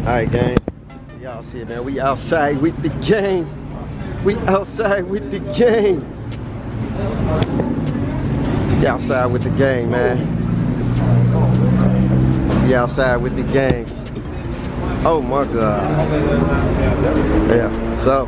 Alright, gang. Y'all see it, man. We outside with the gang. We outside with the gang. We outside with the gang, man. We outside with the gang. Oh my God. Yeah. So.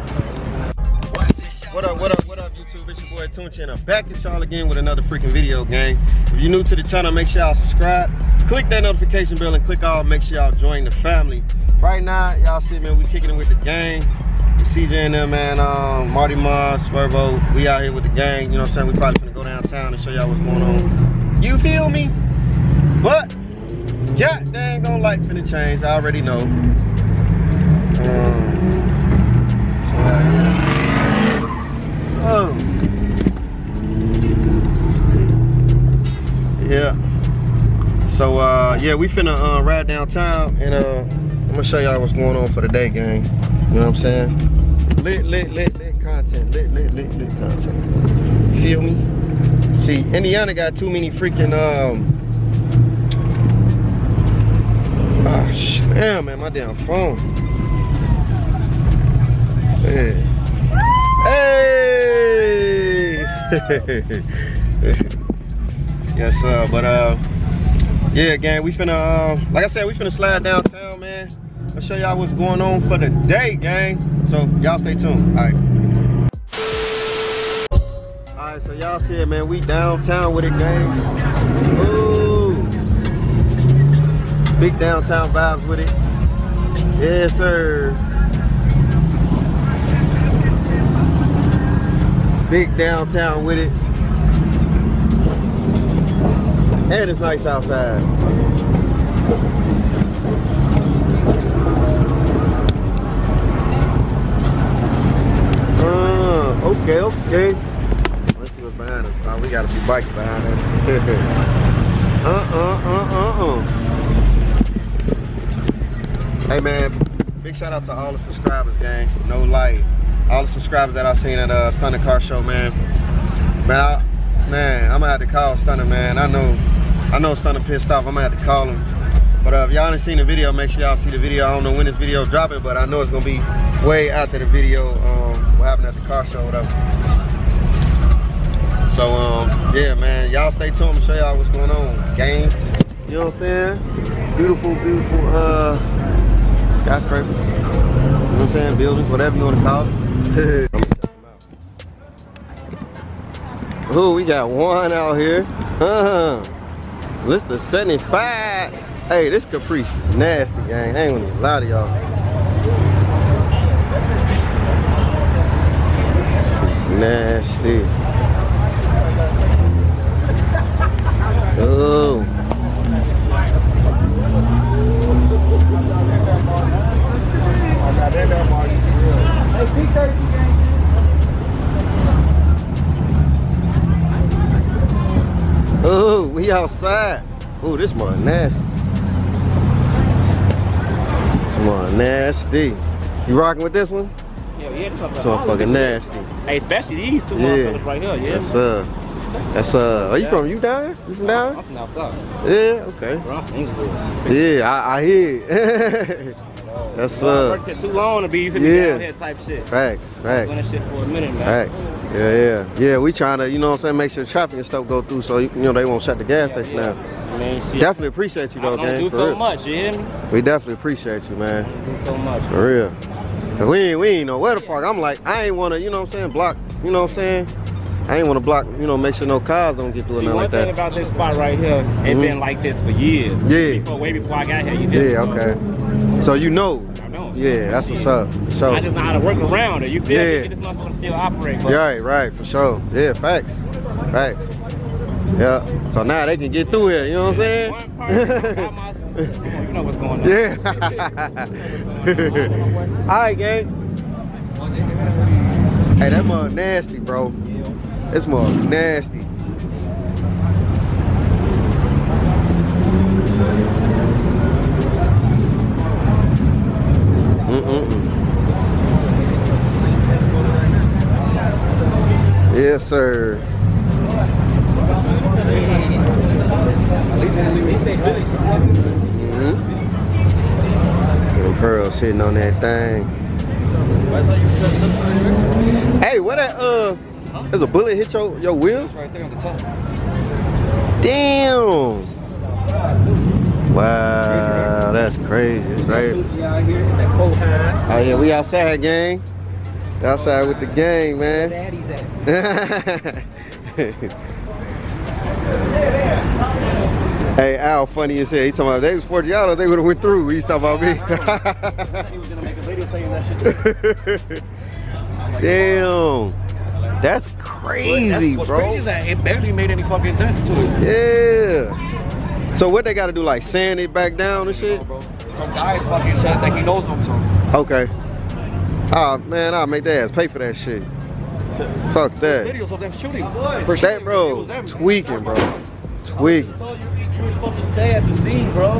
What up, YouTube? It's your boy Tunchi, and I'm back at y'all again with another freaking video, gang. If you're new to the channel, make sure y'all subscribe. Click that notification bell and click all. Make sure y'all join the family. Right now, y'all see, man, we kicking it with the gang. CJ and them, man, Marty Moss, Swervo, we out here with the gang. You know what I'm saying? We probably gonna go downtown and show y'all what's going on. You feel me? But God dang gon' life finna change. I already know. Yeah. So yeah, we finna ride downtown and I'm gonna show y'all what's going on for the day, gang. You know what I'm saying? Lit content. Lit content. You feel me? See, Indiana got too many freaking damn, man, my damn phone. Yeah. Hey! Yes, but yeah, gang, we finna like I said, we finna slide downtown, man. I'll show y'all what's going on for the day, gang. So y'all stay tuned. Alright, so y'all see it, man. We downtown with it, gang. Ooh. Big downtown vibes with it. Yes, sir. Big downtown with it. And it's nice outside. Okay. Let's see what's behind us. Oh, we got a few bikes behind us. Hey, man, big shout out to all the subscribers, gang. No light. All the subscribers that I've seen at Stunner Car Show, man. Man, I'm gonna have to call Stunner, man. I know Stunner pissed off. I'm gonna have to call him. But if y'all haven't seen the video, make sure y'all see the video. I don't know when this video dropping, but I know it's gonna be way after the video. What happened at the car show, whatever. So yeah, man, y'all stay tuned. I'm gonna show y'all what's going on, gang. You know what I'm saying? Beautiful skyscrapers. You know what I'm saying? Buildings, whatever you want to call it. Ooh, we got one out here. List of 75. Hey, this Caprice nasty, gang. I ain't gonna even lie to y'all. Nasty. Oh. Oh, we outside. Oh, this one nasty. This one nasty. You rocking with this one? Yeah, this motherfucking nasty. Hey, especially these two motherfuckers right here. Yeah. That's are you from? You down here? You from down here? I'm from outside. Yeah. Okay. Bro, yeah, I hear it. That's worked here too long to be down here type shit. Facts. Doing that shit for a minute, man. Facts. Yeah. We trying to, you know what I'm saying, make sure the traffic and stuff go through, so you know they won't shut the gas station down. Man, shit. Definitely appreciate you though, gang. Do so much, you hear me? We definitely appreciate you, man. Do so much. For real. Cause we ain't know where to park. I'm like, I ain't wanna, you know what I'm saying, block, you know what I'm saying? I ain't want to block, you know, make sure no cars don't get through or nothing like that. One thing about this spot right here, it's been like this for years. Yeah. Way before I got here, you did. Yeah, okay. So you know. I know. Yeah, that's what's up. So I just know how to work around it. You feel me? This motherfucker still operate. Bro. Right, for sure. Yeah, facts. Yeah. So now they can get through here, you know what I'm saying? One person, you know what's going on. Yeah. All right, gang. Hey, that mug nasty, bro. This mug nasty. Yes, sir. bro sitting on that thing. Hey, what that there's a bullet hit your wheel? Right there on the top. Damn. Wow, that's crazy, right? Oh yeah, we outside, gang. Outside with the gang, man. Hey, Al, funny as hell. He talking about they was Forgiato, they would have went through. He's talking about me. He was gonna make a video saying that shit. Damn, that's crazy, what's bro. Crazy is that it barely made any fucking dent to it. Yeah. So what they got to do, like sand it back down and shit? Bro. Some guy fucking says that he knows them, so. Okay. Ah, man, I'll make their ass pay for that shit. Fuck that. Videos of them shooting. That, bro, tweaking, bro. Tweaking. You were supposed to stay at the scene, bro.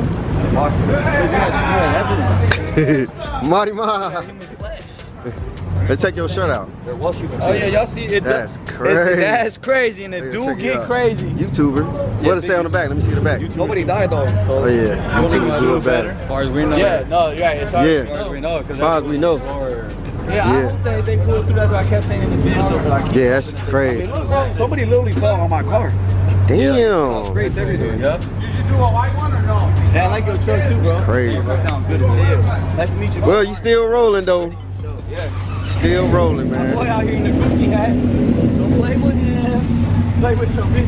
Marty Ma. Let's check your shirt out. There was shooting. Oh yeah, y'all see it? That's crazy. That's crazy, and it do get crazy. YouTuber. What does it say on the back? Let me see the back. Nobody died though. So Oh yeah. YouTuber do it better. As far as we know. Yeah, no, you're right. As far Yeah. as we know, As far as we know. Yeah, I hope they pulled through. That's what I kept saying in this video. So like, Yeah, that's crazy. somebody literally fell on my car. Damn. Scraped everything. Yep. Did you do a white one or no? Yeah, I like your truck too, bro. That's crazy. That sounds good as hell. Nice to meet you. Well, you still rolling though. Yeah. Still rolling, Boy man. out here in the Gucci hat. Don't play with him. Play with your bitch.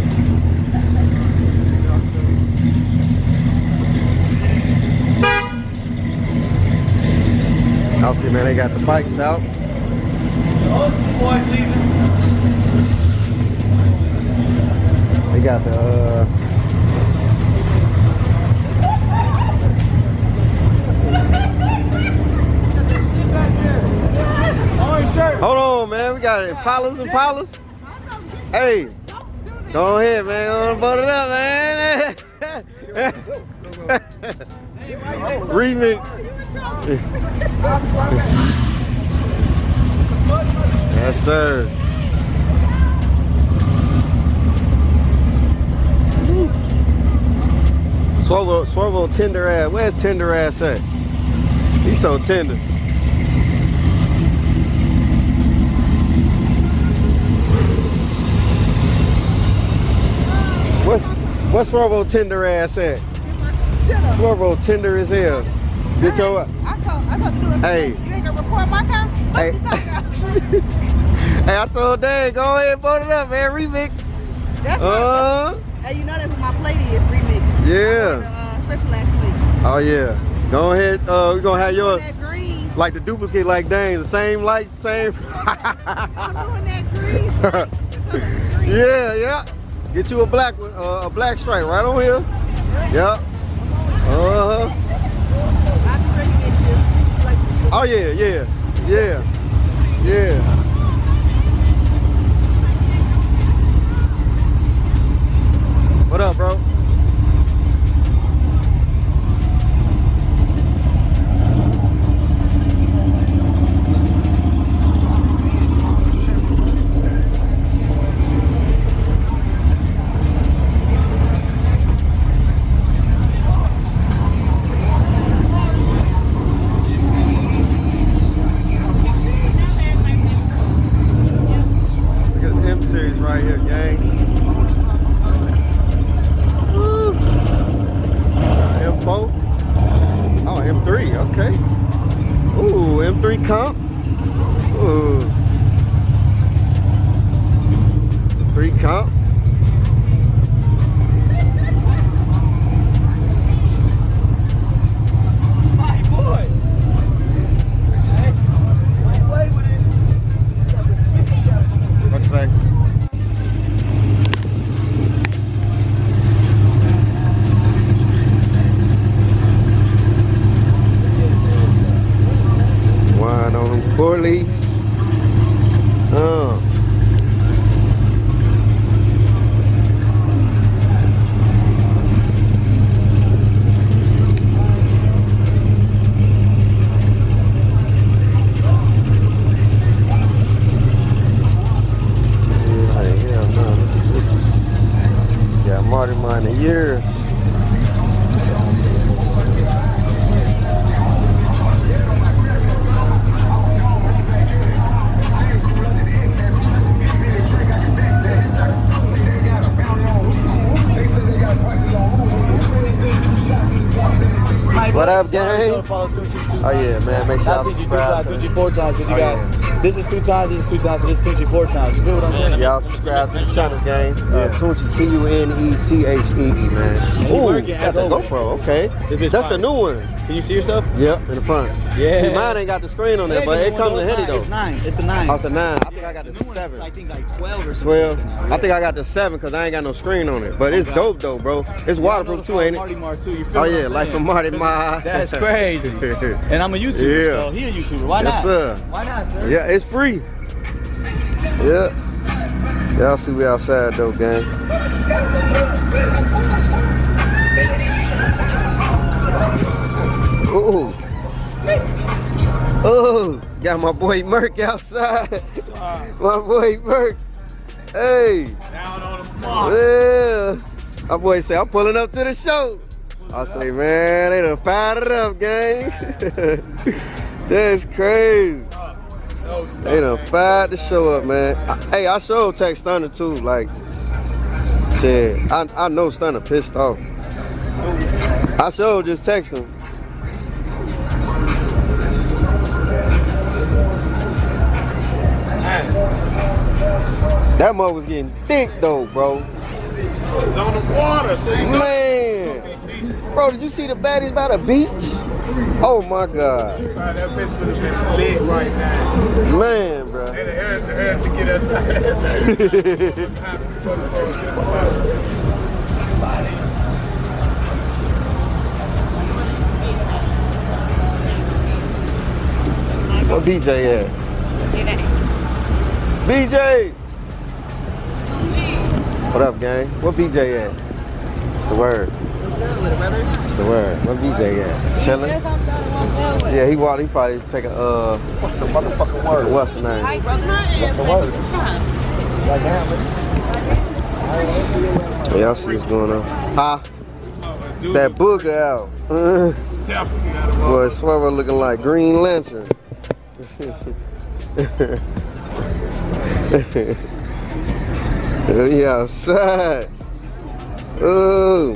I'll see, man. They got the bikes out. Those boys leaving. They got the. Hold on, man. We got Impalas and Impalas. Hey, go ahead, man. Go on, boat it up, man. Remix. Yes, sir. Swervo tender ass. Where's tender ass at? He's so tender. What's Swervo tender ass at? Swervo tender as hell. Get your. I told the dude, Hey. you ain't gonna report my car? Hey. Hey, I told Dan, go ahead and vote it up, man. Remix. That's hey, you know that's what my plate is, remix. Yeah. The specialized plate. Oh yeah. Go ahead. We're gonna have yours That green. like the duplicate, like Dane's, the same lights, same. I'm doing that green. Stripe. Green. Yeah, yeah. Get you a black one, a black stripe right on here. Yep. Uh-huh. I'm ready to get you. Like, Oh yeah, yeah, yeah, yeah. What up, bro? Right here, gang. Woo. M4. Oh, M3, okay. Ooh, M3 comp. Ooh. 3 comp. My boy. Hey, play with it. What's that? Wine on them four leaves. Yeah, Marty mine the years. What up, gang? Follow Tunchi. Oh yeah, man. Make sure Not y'all Tunchi 2 subscribe. times, Tunchi 4 times. But you Oh, got this is 2 times, this is 2 times, so this is Tunchi 4 times. You feel what I'm saying? Y'all subscribe to the channel, gang. Tunchi, Tunechee, man. Ooh, Working got the GoPro, okay. That's the new one. Can you see yourself? Yep, in the front. Yeah. See, mine ain't got the screen on there, but it comes in handy though. It's 9. It's the 9. Oh, it's the 9. I think I got the new one is, 7. I think like 12 or something. 12. I think I got the 7 because I ain't got no screen on it. But it's dope though, bro. It's waterproof too, ain't it? Marty Mar too. You feel Oh what yeah, I'm like saying? from Marty Mar. That's crazy. And I'm a YouTuber, Yeah. so he a YouTuber. Why not? Yes, sir. Why not, sir? Yeah, it's free. Yeah. Y'all see we outside though, gang. Ooh. Oh, got my boy Merk outside. My boy Merk. Hey. Down on the block. Yeah. My boy say, I'm pulling up to the show. I say, man, they done fired it up, gang. That's crazy. They done fired the show up, man. Hey, I showed text Stunner too. Like, shit, I know Stunner pissed off. I showed just text him. That mug was getting thick though, bro. It's on the water, so you know. Man, bro, did you see the baddies by the beach? Oh my God. That bitch would have been lit right now. Man, bro. They the air to get us What BJ at? BJ! What up, gang? What BJ at? What's the word? What's the word? What BJ at? Chilling? Yeah, he walked. He probably taking what's the motherfucking word? What's the name? What's the word? Yeah, y'all see what's going on? Huh? That booger out. Boy, Swerver looking like Green Lantern. We outside. Ooh.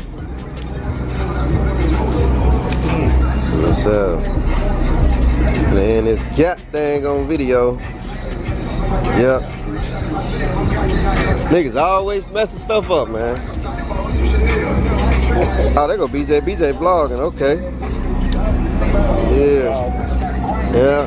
What's up? Man, this gap dang on video. Yep. Niggas always messing stuff up, man. Oh, there go BJ. BJ vlogging. Okay. Yeah. Yeah.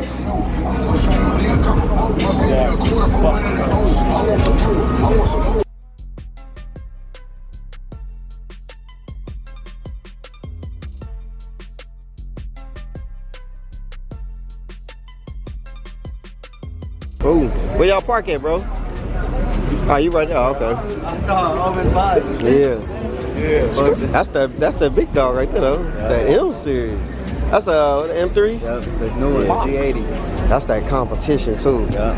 Ooh, where y'all park at, bro? Oh, you right there. Oh, okay. I saw Omen 5. Yeah. That's the big dog right there, though. That M series. That's a M3. Yep, the new one, G80. That's that competition too. Yeah.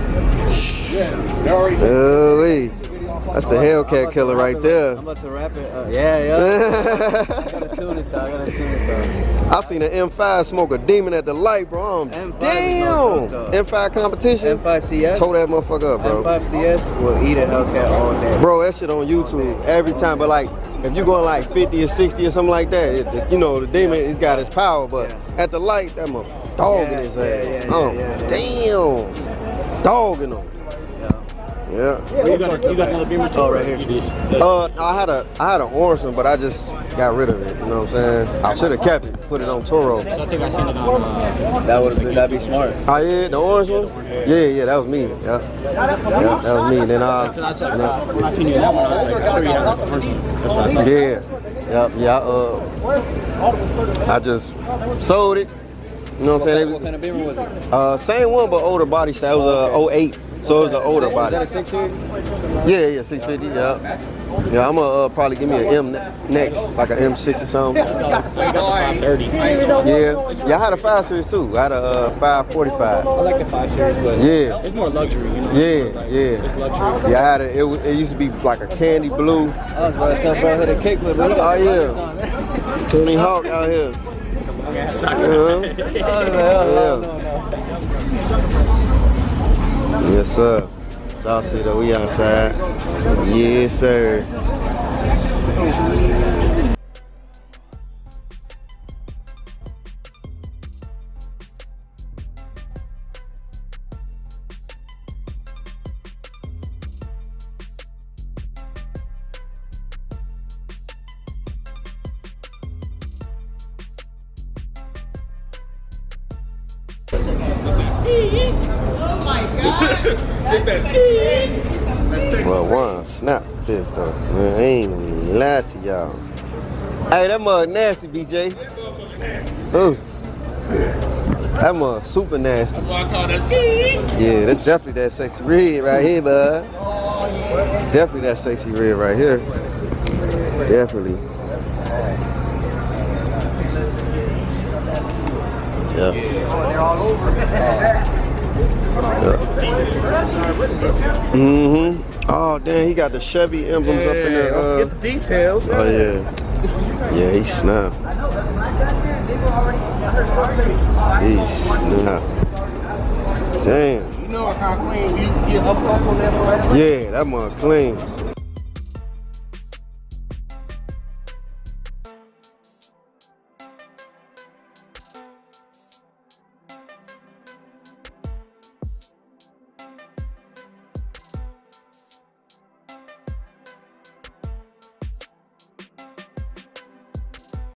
That's the Hellcat killer right there. I'm about to wrap it up. Yeah. I gotta tune it though. I seen an M5 smoke a demon at the light, bro. M5 Damn. M5 competition. M5 CS. Tow that motherfucker up, bro. M5 CS will eat a Hellcat all day. Bro, that shit on YouTube every time. But like, if you going like 50 or 60 or something like that, you know, the demon, it's got his power. But at the light, that motherfucker dogging his ass. Damn. Dogging him. Yeah. You got another Beamer too? Oh, right here. I had an orange one, but I just got rid of it. You know what I'm saying? I should have kept it, put it on Toro. I think I seen it on. That'd be smart. Oh yeah, the orange one. Yeah, that was me. Yeah, that was me. Then When I seen you in that one, I was like, I'm sure you have like the first one. That's what I thought. I just sold it. You know what I'm saying? What kind of Beamer was it? Same one, but older body style. It was 08. So it's the older body. Is that a 6 series? Yeah, 650. Yeah. Yeah, I'm gonna probably give me an M next, like an M6 or something. 530. Yeah, I had a 5 series too. I had a 545. I like the 5 series, but Yeah. It's more luxury, you know? Yeah. It's luxury. Yeah, I had it. It used to be like a candy blue. I was about to tell bro hit a kickflip. But Oh yeah, Tony Hawk out here. Yes, sir. So I'll see that we outside. Yes, sir. Oh my God. Get that ski. That's sexy. Well, one, snap this though. Man, I ain't even lie to y'all. Hey, that mug nasty, BJ. Ooh. That mug super nasty. That's why I call that ski. Yeah, that's definitely that sexy red right here, bud. Definitely that sexy red right here. Definitely. Yeah. Mm-hmm. Oh, damn, he got the Chevy emblems up in there. Get the details. Oh, yeah. Yeah, he snapped. He snapped. Damn. You know what kind of clean you get up close on that one? Yeah, that mug clean.